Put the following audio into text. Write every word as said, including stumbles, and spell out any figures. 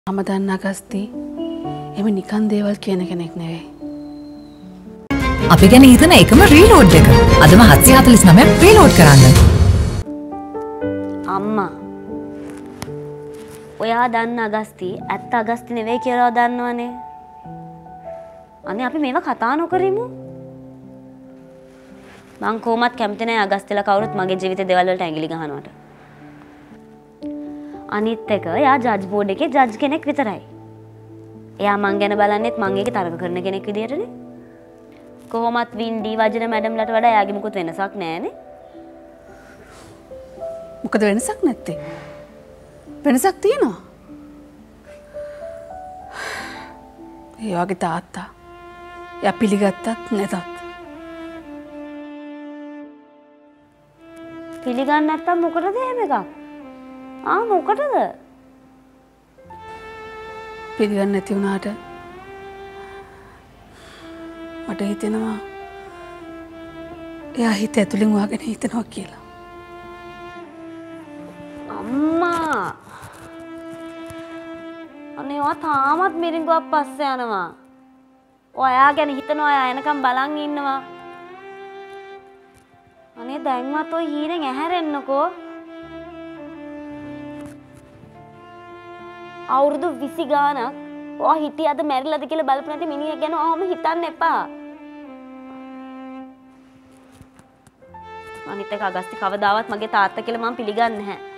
මම දන්න අගස්ති එම නිකන් දේවල් කියන කෙනෙක් නෙවෙයි. අපි ගැන හිතන එකම රීලෝඩ් එක. අදම හත්සිය හතළිස් නවය රීලෝඩ් කරන්න. අම්මා. ඔයා දන්න අගස්ති ඇත්ත අගස්ති නෙවෙයි කියලා දන්නවනේ. අනේ අපි මේව කතා නොකරමු. මං කොහොමත් කැමති නැහැ අගස්තිලා කවුරුත් මගේ ජීවිතේ දේවල් වලට ඇඟිලි ගහනවට. අනිත් එක එයා ජජ් බෝඩ් එකේ ජජ් කෙනෙක් විතරයි. එයා මං ගැන බලන්නෙත් මං ඒකේ තරඟ කරන කෙනෙක් විදියටනේ. කොහොමත් වින්ඩි වජන මැඩම්ලට වඩා එයාගේ මුකුත් වෙනසක් නැහැනේ. මොකද වෙනසක් නැත්තේ? වෙනසක් තියෙනවා. ඒ වගේ තාත්තා එයා පිළිගත්තත් නැතත් පිළිගන්නේ නැත්තම් මොකටද එහෙම එකක්? ආ මොකටද? පිළිගන්නේ නැති වුණාට මට හිතෙනවා එයා හිත ඇතුලෙන් වහගෙන හිතනවා කියලා. අම්මා අනේ ඔයා තාමත් මිරිඟුවක් පස්සේ යනවා. ඔයා ගැන හිතනවා ඔයා එනකම් බලන් ඉන්නවා. අනේ දැන්වත් ඔය හීනෙන් ඇහැරෙන්නකෝ. අවුරුදු විසි ගානක් ඔයා හිටියද මැරිලාද කියලා බලපු නැති මිනිහෙක් ගැන ඔහොම හිතන්න එපා. අනිත් එක අගස්ති කවදාවත් මගේ තාත්තා කියලා මම පිළිගන්නේ නැහැ.